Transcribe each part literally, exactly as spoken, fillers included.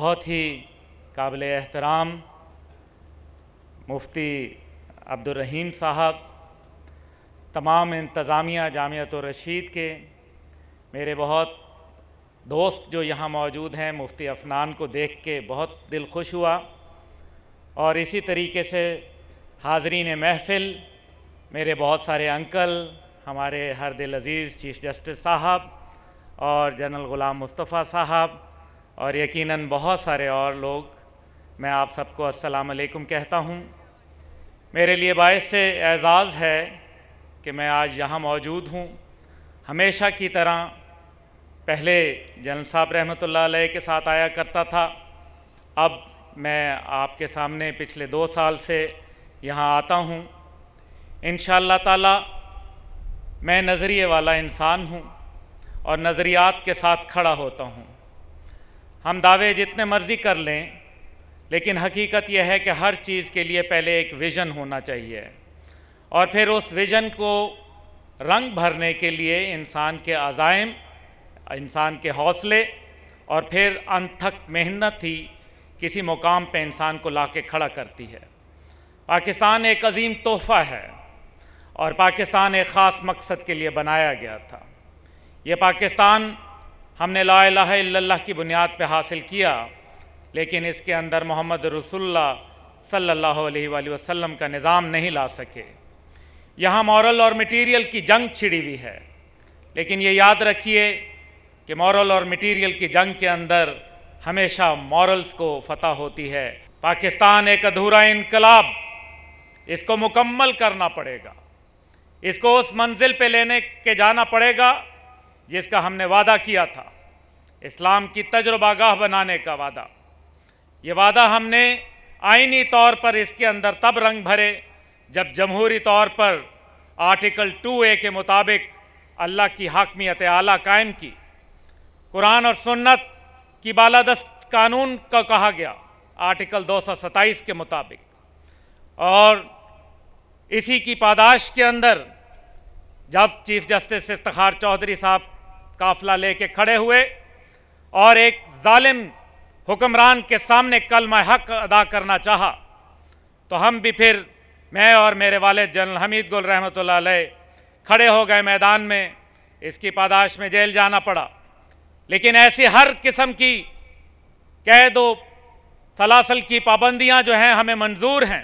बहुत ही काबिल एहतराम मुफ्ती अब्दुल रहीम साहब, तमाम इंतज़ामिया जामियत रशीद के मेरे बहुत दोस्त जो यहाँ मौजूद हैं, मुफ्ती अफनान को देख के बहुत दिल खुश हुआ। और इसी तरीके से हाज़रीन महफ़िल, मेरे बहुत सारे अंकल, हमारे हर दिल अज़ीज़ चीफ़ जस्टिस साहब और जनरल ग़ुलाम मुस्तफ़ा साहब और यकीनन बहुत सारे और लोग, मैं आप सबको अस्सलाम अलैकुम कहता हूँ। मेरे लिए बाइस से एज़ाज़ है कि मैं आज यहाँ मौजूद हूँ। हमेशा की तरह पहले जनरल साहब रहमतुल्लाह अलैह के साथ आया करता था, अब मैं आपके सामने पिछले दो साल से यहाँ आता हूँ। इंशाअल्लाह ताला मैं नज़रिए वाला इंसान हूँ और नज़रियात के साथ खड़ा होता हूँ। हम दावे जितने मर्ज़ी कर लें, लेकिन हकीकत यह है कि हर चीज़ के लिए पहले एक विज़न होना चाहिए और फिर उस विज़न को रंग भरने के लिए इंसान के अज़ाइम, इंसान के हौसले और फिर अनथक मेहनत ही किसी मुकाम पे इंसान को ला के खड़ा करती है। पाकिस्तान एक अजीम तोहफ़ा है और पाकिस्तान एक ख़ास मकसद के लिए बनाया गया था। ये पाकिस्तान हमने ला इलाहा इल्लल्लाह की बुनियाद पे हासिल किया, लेकिन इसके अंदर मोहम्मद रसूलुल्लाह सल्लल्लाहु अलैहि वसल्लम का निज़ाम नहीं ला सके। यहाँ मॉरल और मटीरियल की जंग छिड़ी हुई है, लेकिन ये याद रखिए कि मॉरल और मटीरियल की जंग के अंदर हमेशा मॉरल्स को फतह होती है। पाकिस्तान एक अधूरा इनकलाब, इसको मुकम्मल करना पड़ेगा, इसको उस मंजिल पे लेने के जाना पड़ेगा जिसका हमने वादा किया था, इस्लाम की तजुर्बागाह बनाने का वादा। ये वादा हमने आईनी तौर पर इसके अंदर तब रंग भरे जब जमहूरी तौर पर आर्टिकल टू ए के मुताबिक अल्लाह की हाकमियत आला कायम की, कुरान और सुन्नत की बालादस्त कानून का कहा गया आर्टिकल दो सौ सत्ताईस के मुताबिक, और इसी की पादाश के अंदर जब चीफ जस्टिस इफ्तिखार चौधरी साहब काफिला लेके खड़े हुए और एक जालिम हुक्मरान के सामने कलमा हक अदा करना चाहा, तो हम भी फिर, मैं और मेरे वालिद जनरल हमीद गुल रहमतुल्लाह अलैह खड़े हो गए मैदान में। इसकी पादाश में जेल जाना पड़ा, लेकिन ऐसी हर किस्म की कैद व सलासल की पाबंदियां जो हैं हमें मंजूर हैं।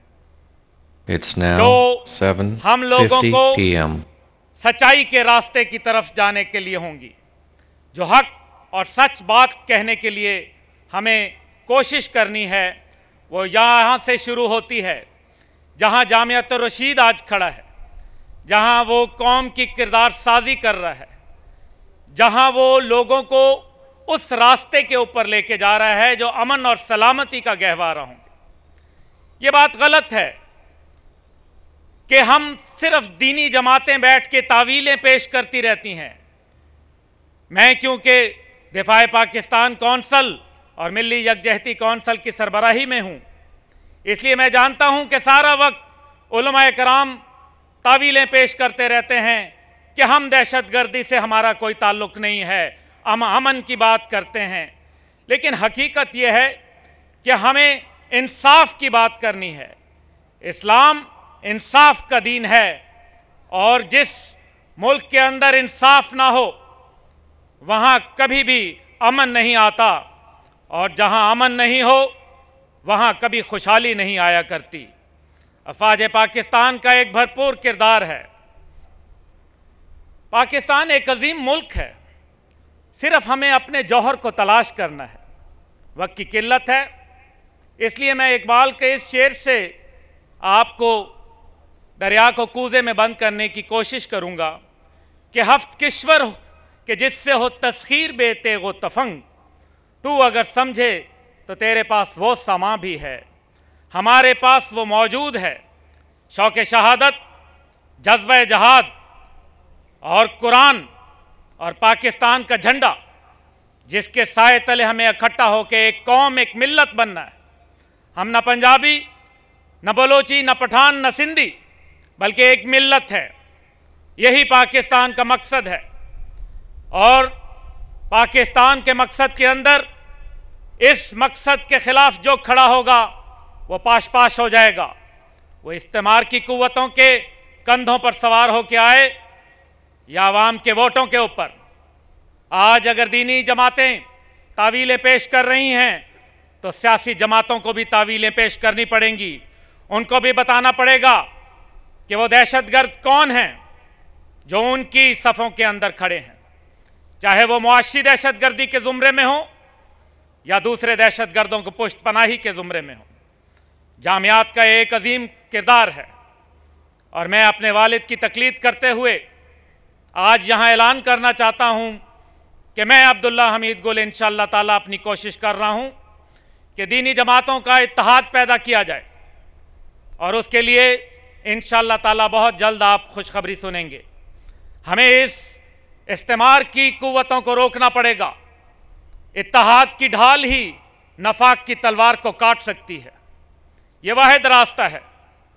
It's now जो हम लोगों को p m सच्चाई के रास्ते की तरफ जाने के लिए होंगी, जो हक और सच बात कहने के लिए हमें कोशिश करनी है, वो यहाँ से शुरू होती है जहाँ जामियत रशीद आज खड़ा है, जहाँ वो कौम की किरदार साजी कर रहा है, जहाँ वो लोगों को उस रास्ते के ऊपर लेके जा रहा है जो अमन और सलामती का गहवारा होंगे। ये बात गलत है कि हम सिर्फ दीनी जमातें बैठ के तावीलें पेश करती रहती हैं। मैं क्योंकि दिफाए पाकिस्तान कौंसल और मिली यकजहती कौंसल की सरबराही में हूँ, इसलिए मैं जानता हूँ कि सारा वक्त उलमाए कराम तावीलें पेश करते रहते हैं कि हम दहशतगर्दी से हमारा कोई ताल्लुक़ नहीं है, हम अमन की बात करते हैं। लेकिन हकीकत यह है कि हमें इंसाफ की बात करनी है। इस्लाम इंसाफ का दीन है और जिस मुल्क के अंदर इंसाफ ना हो वहाँ कभी भी अमन नहीं आता, और जहाँ अमन नहीं हो वहाँ कभी खुशहाली नहीं आया करती। अफवाज पाकिस्तान का एक भरपूर किरदार है। पाकिस्तान एक अजीम मुल्क है, सिर्फ हमें अपने जौहर को तलाश करना है। वक्त की किल्लत है, इसलिए मैं इकबाल के इस शेर से आपको दरिया को कूज़े में बंद करने की कोशिश करूँगा कि हफ्त किश्वर हो कि जिससे हो तस्खीर बेते वो तफंग, तू अगर समझे तो तेरे पास वो समा भी है, हमारे पास वो मौजूद है। शौक़ शहादत, जज्बा जहाद और कुरान और पाकिस्तान का झंडा, जिसके साए तले हमें इकट्ठा होकर एक कौम, एक मिल्लत बनना है। हम न पंजाबी, न बलोची, न पठान, न सिंधी, बल्कि एक मिल्लत है। यही पाकिस्तान का मकसद है और पाकिस्तान के मकसद के अंदर इस मकसद के खिलाफ जो खड़ा होगा वो पाश पाश हो जाएगा। वो इस्तेमार की कुव्वतों के कंधों पर सवार होकर आए या आवाम के वोटों के ऊपर। आज अगर दीनी जमातें तावीलें पेश कर रही हैं तो सियासी जमातों को भी तावीलें पेश करनी पड़ेंगी। उनको भी बताना पड़ेगा कि वो दहशतगर्द कौन हैं जो उनकी सफ़ों के अंदर खड़े हैं, चाहे वो मुआशी दहशतगर्दी के ज़ुमरे में हो या दूसरे दहशतगर्दों को पुष्ट पनाही के ज़ुमरे में हो। जामियात का एक अजीम किरदार है और मैं अपने वालिद की तकलीद करते हुए आज यहाँ ऐलान करना चाहता हूँ कि मैं अब्दुल्ला हमीद गुल इंशाअल्लाह ताला अपनी कोशिश कर रहा हूँ कि दीनी जमातों का इत्तेहाद पैदा किया जाए और उसके लिए इंशाअल्लाह ताला बहुत जल्द आप खुशखबरी सुनेंगे। हमें इस इस्तेमार की कुव्वतों को रोकना पड़ेगा। इत्तेहाद की ढाल ही नफाक की तलवार को काट सकती है। ये वाहिद रास्ता है।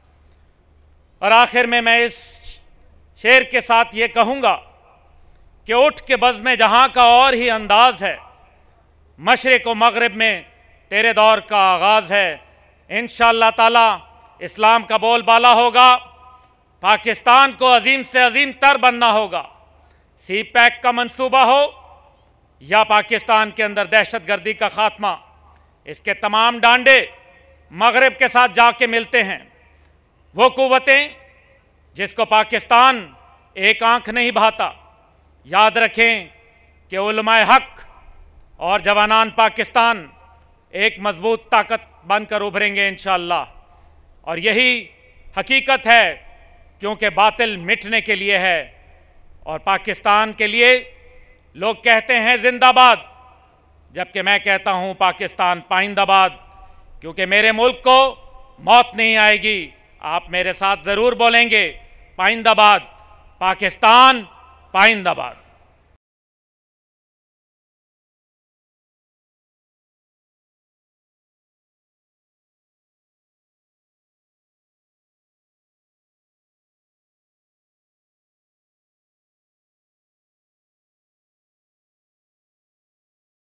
और आखिर में मैं इस शेर के साथ ये कहूँगा कि उठ के बज़्म जहाँ का और ही अंदाज है, मशरिक़ व मग़रिब में तेरे दौर का आगाज़ है। इंशाअल्लाह ताला इस्लाम का बोलबाला होगा, पाकिस्तान को अजीम से अजीम तर बनना होगा। सी पैक का मंसूबा हो या पाकिस्तान के अंदर दहशतगर्दी का खात्मा, इसके तमाम डांडे मग़रिब के साथ जाके मिलते हैं। वो कुव्वतें जिसको पाकिस्तान एक आंख नहीं भाता। याद रखें कि उलमाए हक और जवानान पाकिस्तान एक मजबूत ताकत बनकर उभरेंगे इंशाअल्लाह। और यही हकीकत है, क्योंकि बातिल मिटने के लिए है और पाकिस्तान के लिए लोग कहते हैं जिंदाबाद, जबकि मैं कहता हूं पाकिस्तान पाइंदाबाद, क्योंकि मेरे मुल्क को मौत नहीं आएगी। आप मेरे साथ ज़रूर बोलेंगे पाइंदाबाद, पाकिस्तान पाइंदाबाद।